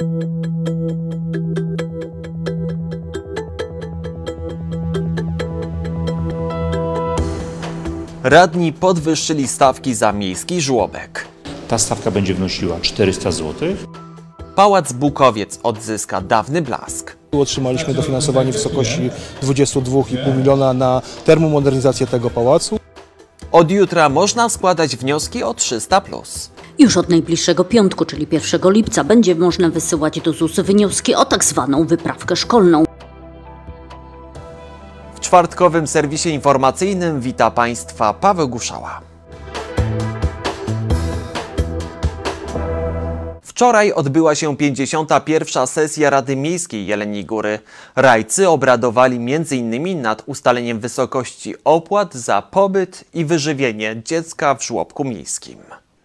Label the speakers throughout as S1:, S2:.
S1: Radni podwyższyli stawki za miejski żłobek.
S2: Ta stawka będzie wynosiła 400 zł.
S1: Pałac Bukowiec odzyska dawny blask.
S3: Otrzymaliśmy dofinansowanie w wysokości 22,5 miliona na termomodernizację tego pałacu.
S1: Od jutra można składać wnioski o 300+.
S4: Już od najbliższego piątku, czyli 1 lipca, będzie można wysyłać do ZUS wnioski o tak zwaną wyprawkę szkolną.
S1: W czwartkowym serwisie informacyjnym wita Państwa Paweł Guszała. Wczoraj odbyła się 51. sesja Rady Miejskiej Jeleniej Góry. Rajcy obradowali m.in. nad ustaleniem wysokości opłat za pobyt i wyżywienie dziecka w żłobku miejskim.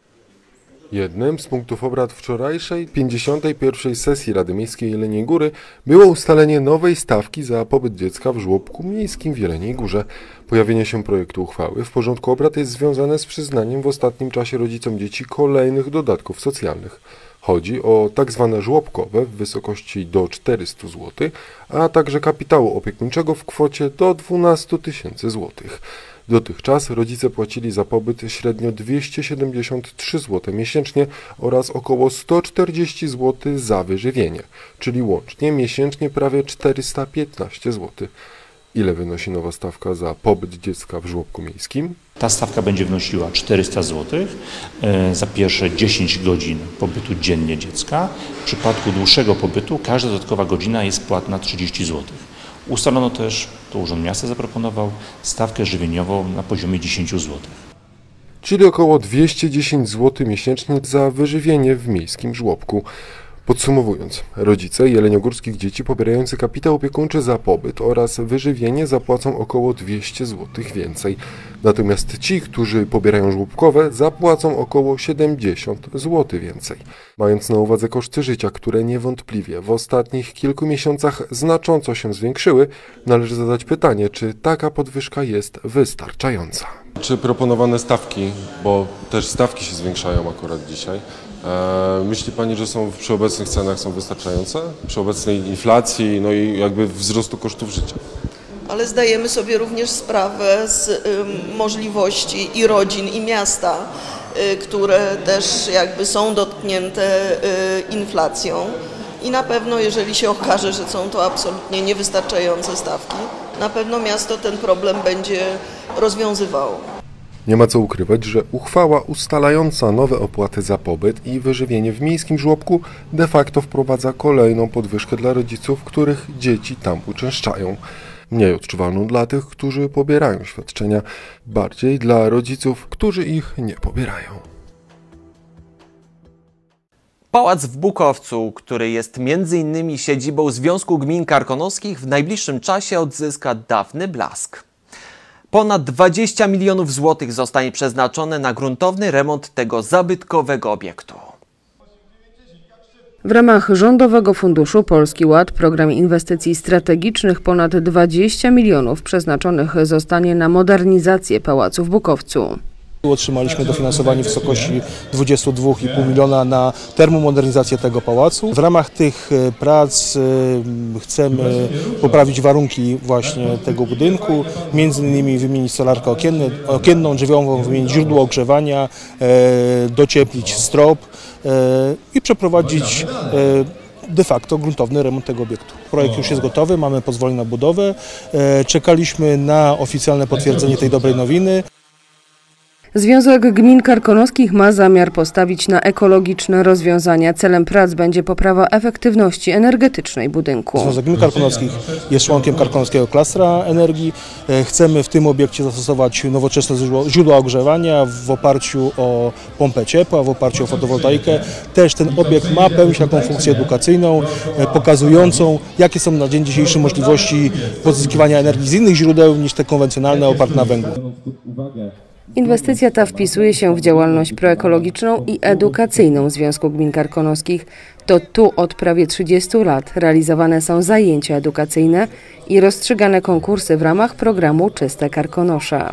S5: Jednym z punktów obrad wczorajszej 51. sesji Rady Miejskiej Jeleniej Góry było ustalenie nowej stawki za pobyt dziecka w żłobku miejskim w Jeleniej Górze. Pojawienie się projektu uchwały w porządku obrad jest związane z przyznaniem w ostatnim czasie rodzicom dzieci kolejnych dodatków socjalnych. Chodzi o tak zwane żłobkowe w wysokości do 400 zł, a także kapitału opiekuńczego w kwocie do 12 000 złotych. Dotychczas rodzice płacili za pobyt średnio 273 zł miesięcznie oraz około 140 zł za wyżywienie, czyli łącznie miesięcznie prawie 415 zł. Ile wynosi nowa stawka za pobyt dziecka w żłobku miejskim?
S2: Ta stawka będzie wynosiła 400 zł za pierwsze 10 godzin pobytu dziennie dziecka. W przypadku dłuższego pobytu każda dodatkowa godzina jest płatna 30 zł. Ustalono też, to Urząd Miasta zaproponował, stawkę żywieniową na poziomie 10 zł.
S5: Czyli około 210 zł miesięcznie za wyżywienie w miejskim żłobku. Podsumowując, rodzice jeleniogórskich dzieci pobierający kapitał opiekuńczy za pobyt oraz wyżywienie zapłacą około 200 zł więcej. Natomiast ci, którzy pobierają żłobkowe, zapłacą około 70 zł więcej. Mając na uwadze koszty życia, które niewątpliwie w ostatnich kilku miesiącach znacząco się zwiększyły, należy zadać pytanie, czy taka podwyżka jest wystarczająca. Czy proponowane stawki, bo też stawki się zwiększają akurat dzisiaj, myśli Pani, że są przy obecnych cenach są wystarczające? Przy obecnej inflacji, no i jakby wzrostu kosztów życia?
S6: Ale zdajemy sobie również sprawę z możliwości i rodzin, i miasta, które też jakby są dotknięte inflacją. I na pewno, jeżeli się okaże, że są to absolutnie niewystarczające stawki, na pewno miasto ten problem będzie rozwiązywało.
S5: Nie ma co ukrywać, że uchwała ustalająca nowe opłaty za pobyt i wyżywienie w miejskim żłobku de facto wprowadza kolejną podwyżkę dla rodziców, których dzieci tam uczęszczają. Mniej odczuwalną dla tych, którzy pobierają świadczenia, bardziej dla rodziców, którzy ich nie pobierają.
S1: Pałac w Bukowcu, który jest m.in. siedzibą Związku Gmin Karkonoskich, w najbliższym czasie odzyska dawny blask. Ponad 20 milionów złotych zostanie przeznaczone na gruntowny remont tego zabytkowego obiektu.
S7: W ramach Rządowego Funduszu Polski Ład, program inwestycji strategicznych, ponad 20 milionów przeznaczonych zostanie na modernizację pałacu w Bukowcu.
S3: Otrzymaliśmy dofinansowanie w wysokości 22,5 miliona na termomodernizację tego pałacu. W ramach tych prac chcemy poprawić warunki właśnie tego budynku, między innymi wymienić solarkę okienną, drzwiową, wymienić źródło ogrzewania, docieplić strop i przeprowadzić de facto gruntowny remont tego obiektu. Projekt już jest gotowy, mamy pozwolenie na budowę, czekaliśmy na oficjalne potwierdzenie tej dobrej nowiny.
S7: Związek Gmin Karkonoskich ma zamiar postawić na ekologiczne rozwiązania. Celem prac będzie poprawa efektywności energetycznej budynku.
S3: Związek Gmin Karkonoskich jest członkiem Karkonoskiego Klastra Energii. Chcemy w tym obiekcie zastosować nowoczesne źródła ogrzewania w oparciu o pompę ciepła, w oparciu o fotowoltaikę. Też ten obiekt ma pełnić taką funkcję edukacyjną, pokazującą, jakie są na dzień dzisiejszy możliwości pozyskiwania energii z innych źródeł niż te konwencjonalne oparte na węglu.
S7: Inwestycja ta wpisuje się w działalność proekologiczną i edukacyjną Związku Gmin Karkonoskich. To tu od prawie 30 lat realizowane są zajęcia edukacyjne i rozstrzygane konkursy w ramach programu Czyste Karkonosze.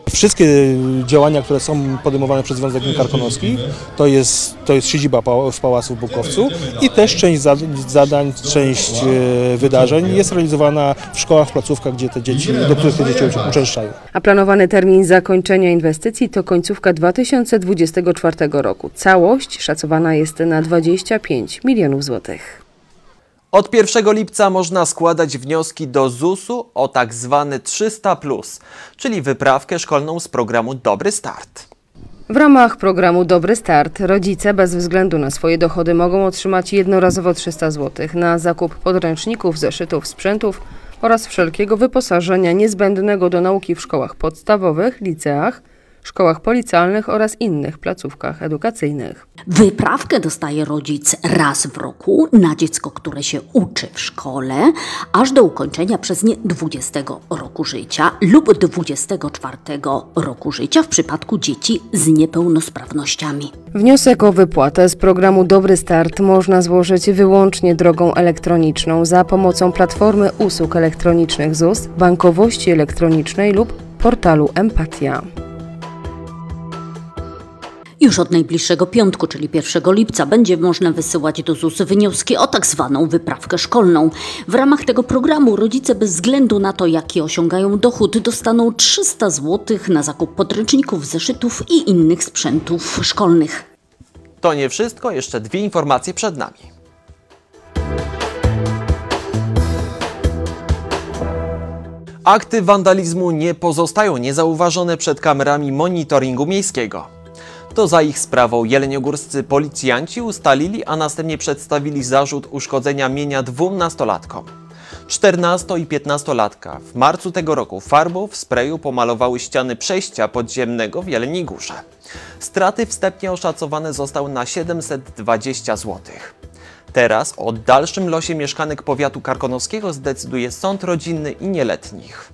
S3: Wszystkie działania, które są podejmowane przez Związek Gmin Karkonoskich, to jest siedziba w Pałacu w Bukowcu i też część zadań, część wydarzeń jest realizowana w szkołach, w placówkach, do których te dzieci uczęszczają.
S7: A planowany termin zakończenia inwestycji to końcówka 2024 roku. Całość szacowana jest na 25 milionów złotych.
S1: Od 1 lipca można składać wnioski do ZUS-u o tak zwany 300+, czyli wyprawkę szkolną z programu Dobry Start.
S7: W ramach programu Dobry Start rodzice bez względu na swoje dochody mogą otrzymać jednorazowo 300 zł na zakup podręczników, zeszytów, sprzętów oraz wszelkiego wyposażenia niezbędnego do nauki w szkołach podstawowych, liceach, szkołach policjalnych oraz innych placówkach edukacyjnych.
S4: Wyprawkę dostaje rodzic raz w roku na dziecko, które się uczy w szkole, aż do ukończenia przez nie 20 roku życia lub 24 roku życia w przypadku dzieci z niepełnosprawnościami.
S7: Wniosek o wypłatę z programu Dobry Start można złożyć wyłącznie drogą elektroniczną za pomocą platformy usług elektronicznych ZUS, bankowości elektronicznej lub portalu Empatia.
S4: Już od najbliższego piątku, czyli 1 lipca, będzie można wysyłać do ZUS wnioski o tak zwaną wyprawkę szkolną. W ramach tego programu rodzice bez względu na to, jaki osiągają dochód, dostaną 300 zł na zakup podręczników, zeszytów i innych sprzętów szkolnych.
S1: To nie wszystko, jeszcze dwie informacje przed nami. Akty wandalizmu nie pozostają niezauważone przed kamerami monitoringu miejskiego. To za ich sprawą jeleniogórscy policjanci ustalili, a następnie przedstawili zarzut uszkodzenia mienia 2 nastolatkom. 14- i 15-latka w marcu tego roku farbą w sprayu pomalowały ściany przejścia podziemnego w Jeleniej Górze. Straty wstępnie oszacowane zostały na 720 zł. Teraz o dalszym losie mieszkanek powiatu karkonoskiego zdecyduje sąd rodzinny i nieletnich.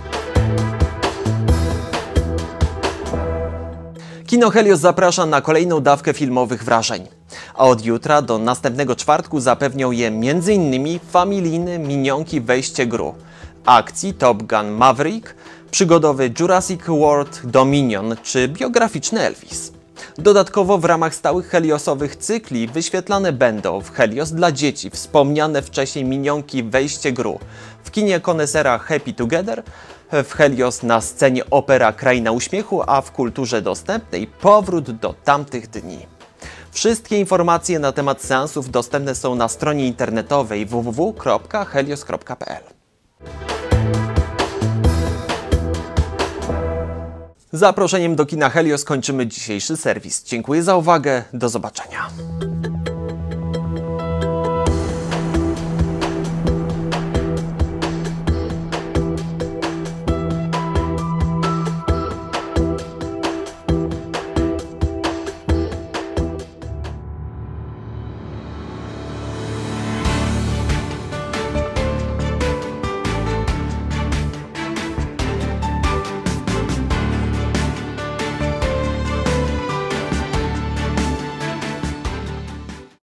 S1: Kino Helios zaprasza na kolejną dawkę filmowych wrażeń. A od jutra do następnego czwartku zapewnią je m.in. familijny Minionki Wejście Gru, akcji Top Gun Maverick, przygodowy Jurassic World Dominion czy biograficzny Elvis. Dodatkowo w ramach stałych heliosowych cykli wyświetlane będą w Helios dla dzieci wspomniane wcześniej Minionki Wejście Gru, w kinie konesera Happy Together, w Helios na scenie opera Kraina Uśmiechu, a w kulturze dostępnej Powrót do tamtych dni. Wszystkie informacje na temat seansów dostępne są na stronie internetowej www.helios.pl. Zaproszeniem do kina Helios kończymy dzisiejszy serwis. Dziękuję za uwagę, do zobaczenia.